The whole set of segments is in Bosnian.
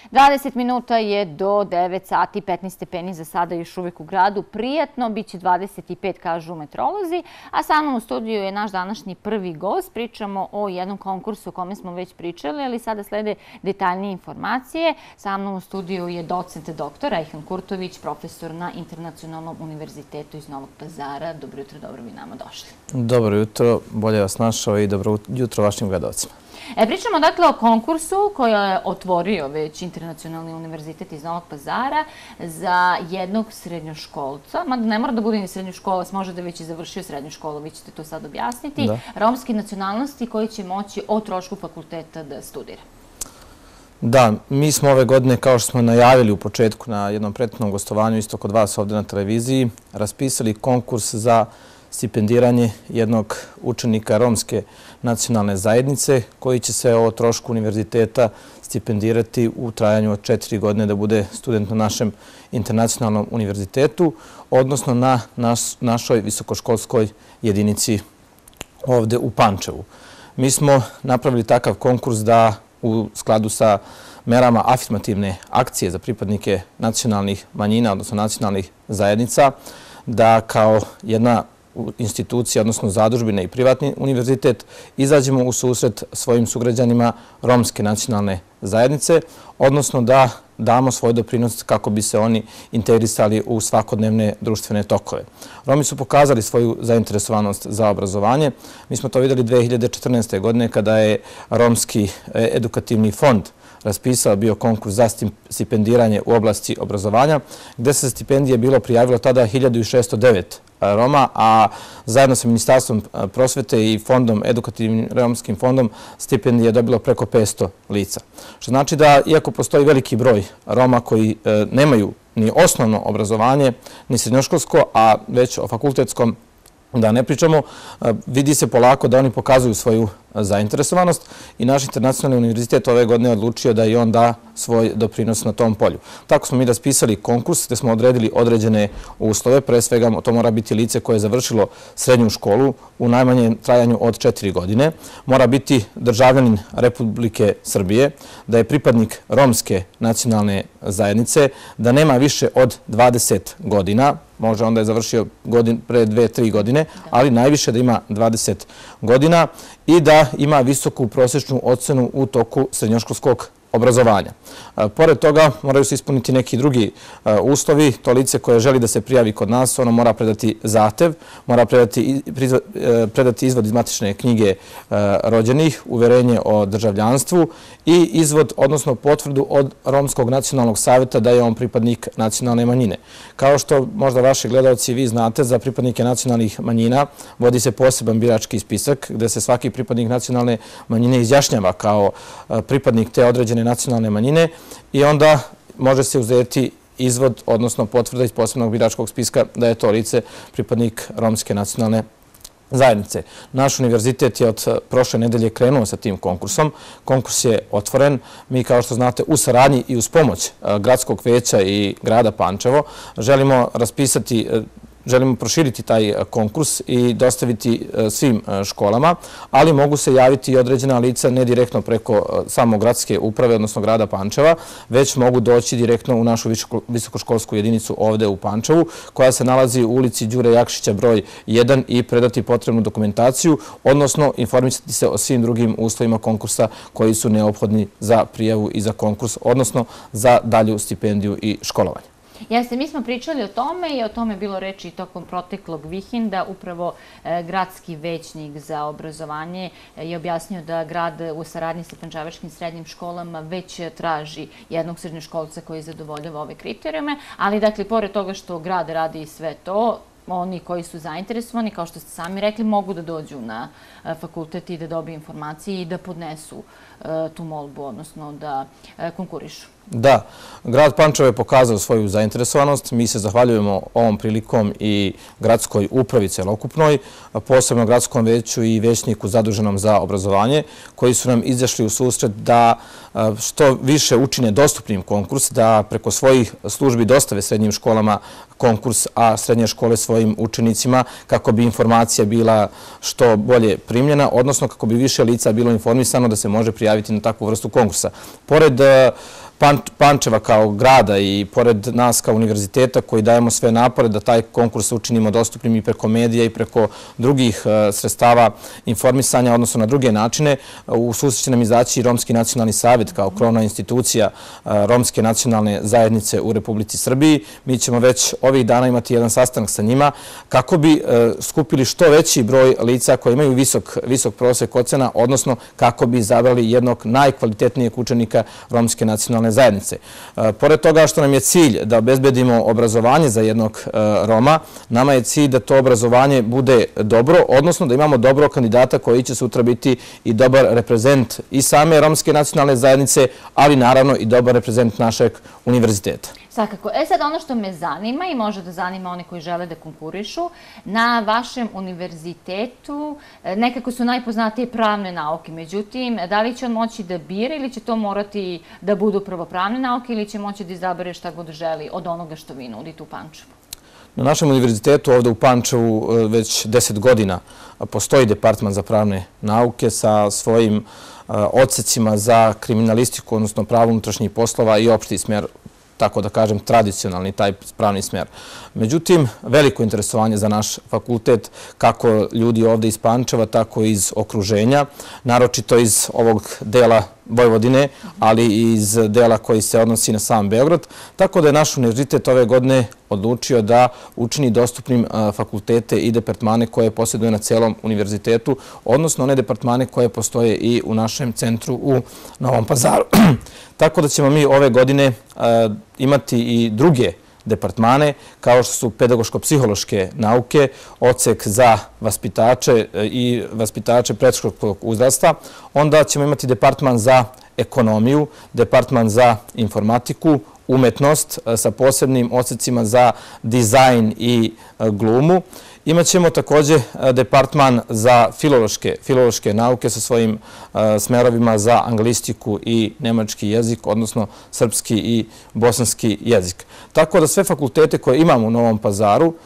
20 minuta je do 9 sati, 15 stepeni za sada još uvijek u gradu. Prijatno, bit će 25, kažu meteorolozi. A sa mnom u studiju je naš današnji prvi gost. Pričamo o jednom konkursu o kome smo već pričali, ali sada slede detaljnije informacije. Sa mnom u studiju je docent dr. Ajhan Kurtović, profesor na Internacionalnom univerzitetu iz Novog Pazara. Dobro jutro, dobro bi nama došli. Dobro jutro, bolje vas našao i dobro jutro vašim gledalcima. Pričamo dakle o konkursu koji je otvorio već Internacionalni univerzitet iz Novog Pazara za jednog srednjoškolca, mada ne mora da bude ni srednjoškolac, može da već i završio srednju školu, vi ćete to sad objasniti, romske nacionalnosti koji će moći o trošku fakulteta da studira. Da, mi smo ove godine, kao što smo najavili u početku na jednom prethodnom gostovanju isto kod vas ovdje na televiziji, raspisali konkurs za stipendiranje jednog učenika romske nacionalne zajednice koji će se o trošku univerziteta stipendirati u trajanju od 4 godine da bude student na našem internacionalnom univerzitetu, odnosno na našoj visokoškolskoj jedinici ovdje u Pančevu. Mi smo napravili takav konkurs da u skladu sa merama afirmativne akcije za pripadnike nacionalnih manjina, odnosno nacionalnih zajednica, da kao jedna institucija, odnosno zadužbina i privatni univerzitet, izađemo u susret svojim sugrađanima romske nacionalne zajednice, odnosno da damo svoj doprinos kako bi se oni integrisali u svakodnevne društvene tokove. Romi su pokazali svoju zainteresovanost za obrazovanje. Mi smo to vidjeli 2014. godine kada je Romski edukativni fond raspisao bio konkurs za stipendiranje u oblasti obrazovanja, gde se stipendije bilo prijavilo tada 1609 Roma, a zajedno sa Ministarstvom prosvete i fondom, edukativnim romskim fondom, stipendije je dobilo preko 500 lica. Što znači da, iako postoji veliki broj Roma koji nemaju ni osnovno obrazovanje, ni srednjoškolsko, a već o fakultetskom da ne pričamo, vidi se polako da oni pokazuju svoju zainteresovanost i naš internacionalni univerzitet ove godine odlučio da i on da svoj doprinos na tom polju. Tako smo mi raspisali konkurs gde smo odredili određene uslove. Pre svega to mora biti lice koje je završilo srednju školu u najmanjem trajanju od 4 godine. Mora biti državljanin Republike Srbije, da je pripadnik romske nacionalne zajednice, da nema više od 20 godina, može onda je završio pre 2-3 godine, ali najviše da ima 20 godina i da ima visoku prosječnu ocenu u toku srednjoškolskog obrazovanja. Pored toga moraju se ispuniti neki drugi uslovi. To lice koje želi da se prijavi kod nas, ono mora predati zahtev, mora predati izvod iz matične knjige rođenih, uverenje o državljanstvu i izvod, odnosno potvrdu od Romskog nacionalnog savjeta da je on pripadnik nacionalne manjine. Kao što možda vaši gledalci vi znate, za pripadnike nacionalnih manjina vodi se poseban birački spisak gde se svaki pripadnik nacionalne manjine izjašnjava kao pripadnik te određene nacionalne manjine i onda može se uzeti izvod, odnosno potvrda iz posebnog biračkog spiska da je to lice pripadnik romske nacionalne zajednice. Naš univerzitet je od prošle nedelje krenuo sa tim konkursom. Konkurs je otvoren. Mi, kao što znate, u saradnji i uz pomoć Gradskog veća i grada Pančevo želimo proširiti taj konkurs i dostaviti svim školama, ali mogu se javiti i određena lica ne direktno preko samo gradske uprave, odnosno grada Pančeva, već mogu doći direktno u našu visokoškolsku jedinicu ovde u Pančevu, koja se nalazi u ulici Đure Jakšića broj 1 i predati potrebnu dokumentaciju, odnosno informisati se o svim drugim uslovima konkursa koji su neophodni za prijavu i za konkurs, odnosno za dalju stipendiju i školovanje. Jeste, mi smo pričali o tome i o tome je bilo reči tokom proteklog vikenda. Upravo gradski većnik za obrazovanje je objasnio da grad u saradnji sa pančevačkim srednjim školama već traži jednog srednjoškolca koji zadovoljava ove kriterijume, ali dakle, pored toga što grad radi sve to, oni koji su zainteresovani, kao što ste sami rekli, mogu da dođu na fakultet i da dobiju informacije i da podnesu tu molbu, odnosno da konkurišu. Da, grad Pančevo je pokazao svoju zainteresovanost. Mi se zahvaljujemo ovom prilikom i gradskoj upravi celokupnoj, posebno gradskom veću i većniku zaduženom za obrazovanje, koji su nam izašli u susret da što više učine dostupnim konkurs, da preko svojih službi dostave srednjim školama konkurs, a srednje škole svojim učenicima, kako bi informacija bila što bolje primljena, odnosno kako bi više lica bilo informisano da se može prijaviti na takvu vrstu konkursa. Pored Pančeva kao grada i pored nas kao univerziteta koji dajemo sve napore da taj konkurs učinimo dostupnim i preko medija i preko drugih sredstava informisanja, odnosno na druge načine, u susret će nam izaći Romski nacionalni savjet kao krovna institucija Romske nacionalne zajednice u Republici Srbiji. Mi ćemo već ovih dana imati jedan sastanak sa njima kako bi skupili što veći broj lica koji imaju visok prosek ocena, odnosno kako bi izabrali jednog najkvalitetnijeg učenika Romske nacionalne zajednice. Pored toga što nam je cilj da obezbedimo obrazovanje za jednog Roma, nama je cilj da to obrazovanje bude dobro, odnosno da imamo dobrog kandidata koji će sutra biti i dobar reprezent i same Romske nacionalne zajednice, ali naravno i dobar reprezent našeg univerziteta. Svakako. Sad ono što me zanima i može da zanima one koji žele da konkurišu, na vašem univerzitetu nekako su najpoznatije pravne nauke. Međutim, da li će on moći da bira ili će to morati da budu prvo pravne nauke ili će moći da izabere šta god želi od onoga što vi nudite u Pančevu? Na našem univerzitetu ovde u Pančevu već 10 godina postoji Departman za pravne nauke sa svojim odsecima za kriminalistiku, odnosno pravo unutrašnjih poslova i opšti smer, tako da kažem, tradicionalni taj pravni smer. Međutim, veliko interesovanje za naš fakultet, kako ljudi ovde iz Pančeva, tako i iz okruženja, naročito iz ovog dela Vojvodine, ali i iz dela koji se odnosi na sam Beograd, tako da je naš univerzitet ove godine odlučio da učini dostupnim fakultete i departmane koje posjeduje na celom univerzitetu, odnosno one departmane koje postoje i u našem centru u Novom Pazaru. Tako da ćemo mi ove godine imati i druge departmane, kao što su pedagoško-psihološke nauke, odsek za vaspitače i vaspitače predškolskog uzrasta. Onda ćemo imati departman za ekonomiju, departman za informatiku, umetnost sa posebnim odsecima za dizajn i glumu. Imaćemo također departman za filološke nauke sa svojim smerovima za anglistiku i nemački jezik, odnosno srpski i bosanski jezik. Tako da sve fakultete koje imamo u Novom Pazaru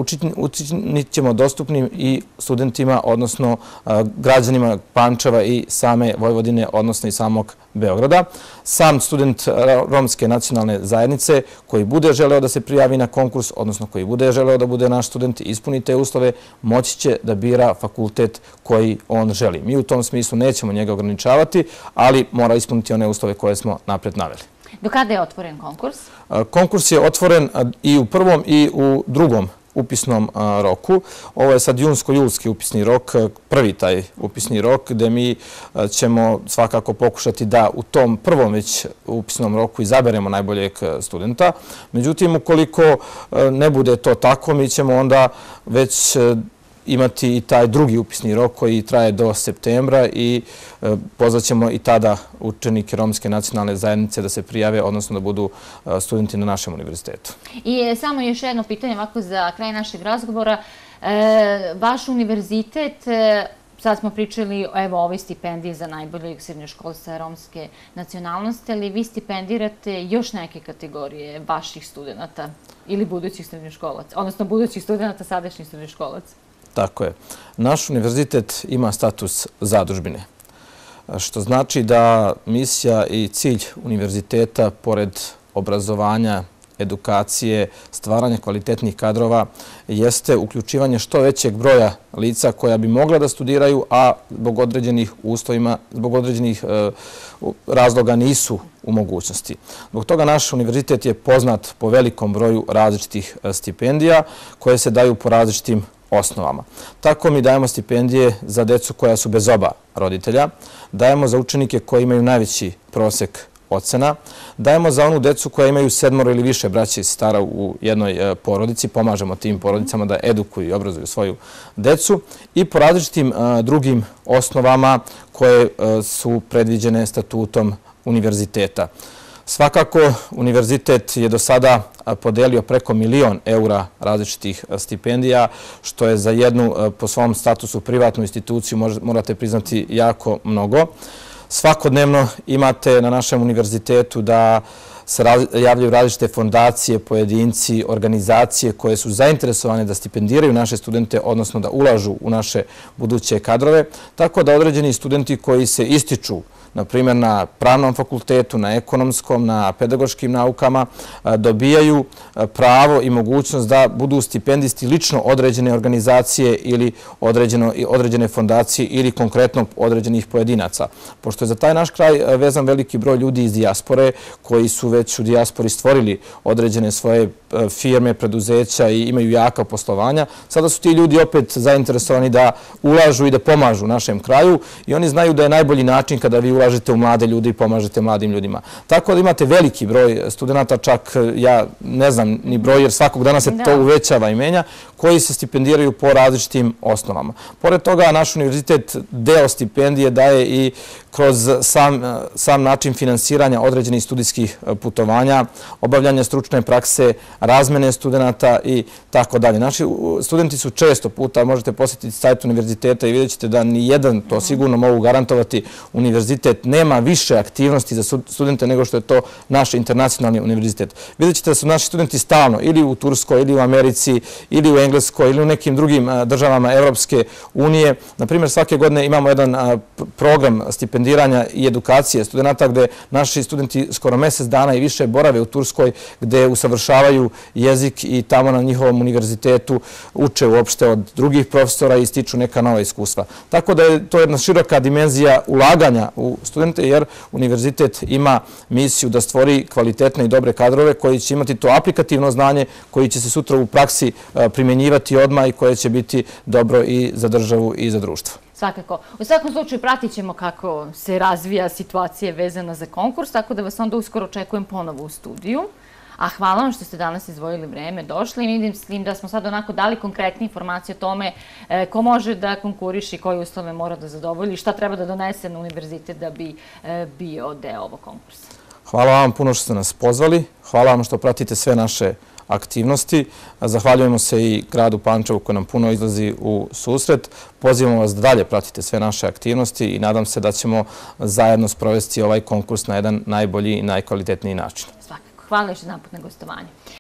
učinit ćemo dostupnim i studentima, odnosno građanima Pančeva i same Vojvodine, odnosno i samog Beograda. Sam student Romske nacionalne zajednice koji bude želeo da se prijavi na konkurs, odnosno koji bude želeo da bude naš student i ispuni te uslove, moći će da bira fakultet koji on želi. Mi u tom smislu nećemo njega ograničavati, ali mora ispuniti one uslove koje smo napred naveli. Do kada je otvoren konkurs? Konkurs je otvoren i u prvom i u drugom upisnom roku. Ovo je sad junsko-julski upisni rok, prvi taj upisni rok, gde mi ćemo svakako pokušati da u tom prvom već upisnom roku izaberemo najboljeg studenta. Međutim, ukoliko ne bude to tako, mi ćemo onda već imati i taj drugi upisni rok koji traje do septembra i pozvaćemo i tada učenike Romske nacionalne zajednice da se prijave, odnosno da budu studenti na našem univerzitetu. I samo još jedno pitanje ovako za kraj našeg razgovora. Vaš univerzitet, sad smo pričali o ovoj stipendiji za najboljeg srednjoškolca romske nacionalnosti, ali vi stipendirate još neke kategorije vaših studenta ili budućih srednjoškolaca, odnosno budućih studenta, sadašnjih srednjoškolaca. Tako je. Naš univerzitet ima status zadužbine, što znači da misija i cilj univerziteta, pored obrazovanja, edukacije, stvaranja kvalitetnih kadrova, jeste uključivanje što većeg broja lica koja bi mogla da studiraju, a zbog određenih uslovima, zbog određenih razloga nisu u mogućnosti. Zbog toga naš univerzitet je poznat po velikom broju različitih stipendija koje se daju po različitim osnovama. Tako mi dajemo stipendije za decu koja su bez oba roditelja, dajemo za učenike koji imaju najveći prosek ocena, dajemo za onu decu koja imaju 7 ili više braće i sestara u jednoj porodici, pomažemo tim porodicama da edukuju i obrazuju svoju decu i po različitim drugim osnovama koje su predviđene statutom univerziteta. Svakako, univerzitet je do sada podelio preko 1 milion eura različitih stipendija, što je za jednu po svom statusu privatnu instituciju, morate priznati, jako mnogo. Svakodnevno imate na našem univerzitetu da se javljaju različite fondacije, pojedinci, organizacije koje su zainteresovane da stipendiraju naše studente, odnosno da ulažu u naše buduće kadrove, tako da određeni studenti koji se ističu na primjer na pravnom fakultetu, na ekonomskom, na pedagoškim naukama, dobijaju pravo i mogućnost da budu stipendisti lično određene organizacije ili određene fondacije ili konkretno određenih pojedinaca. Pošto je za taj naš kraj vezan veliki broj ljudi iz dijaspore koji su već u dijaspori stvorili određene svoje firme, preduzeća i imaju jaka poslovanja, sada su ti ljudi opet zainteresovani da ulažu i da pomažu našem kraju i oni znaju da je najbolji način kada vi ulažete u mlade ljude i pomažete mladim ljudima. Tako da imate veliki broj studenta, čak ja ne znam ni broj jer svakog dana se to uvećava i menja, koji se stipendiraju po različitim osnovama. Pored toga, naš univerzitet deo stipendije daje i kroz sam način finansiranja određenih studijskih putovanja, obavljanja stručne prakse, razmene studenta i tako dalje. Naši studenti su često puta, možete posjetiti sajt univerziteta i vidjet ćete da ni jedan, to sigurno mogu garantovati, univerzitet nema više aktivnosti za studente nego što je to naš internacionalni univerzitet. Vidjet ćete da su naši studenti stalno ili u Turskoj, ili u Americi, ili u Engleskoj, ili u nekim drugim državama Evropske unije. Naprimjer, svake godine imamo jedan program stipendiranja i edukacije studenta gde naši studenti skoro mjesec dana i više borave u Turskoj gde usavršavaju jezik i tamo na njihovom univerzitetu uče uopšte od drugih profesora i stiču neka nova iskustva. Tako da je to jedna široka dimenzija ulaganja u studente jer univerzitet ima misiju da stvori kvalitetne i dobre kadrove koji će imati to aplikativno znanje, koji će se sutra u praksi primjenjivati odmah i koje će biti dobro i za državu i za društvo. Svakako. U svakom slučaju pratit ćemo kako se razvija situacija vezana za konkurs, tako da vas onda uskoro očekujem ponovo u studiju. A hvala vam što ste danas izdvojili vreme, došli i mislim da smo sad onako dali konkretne informacije o tome ko može da konkuriše i koje uslove mora da zadovolji i šta treba da donese na univerzitet da bi bio deo ovog konkursa. Hvala vam puno što ste nas pozvali, hvala vam što pratite sve naše aktivnosti. Zahvaljujemo se i gradu Pančevu koji nam puno izlazi u susret. Pozivamo vas da dalje pratite sve naše aktivnosti i nadam se da ćemo zajedno sprovesti ovaj konkurs na jedan najbolji i najkvalitetniji način. Svakako. Hvala još jedan put na gostovanje.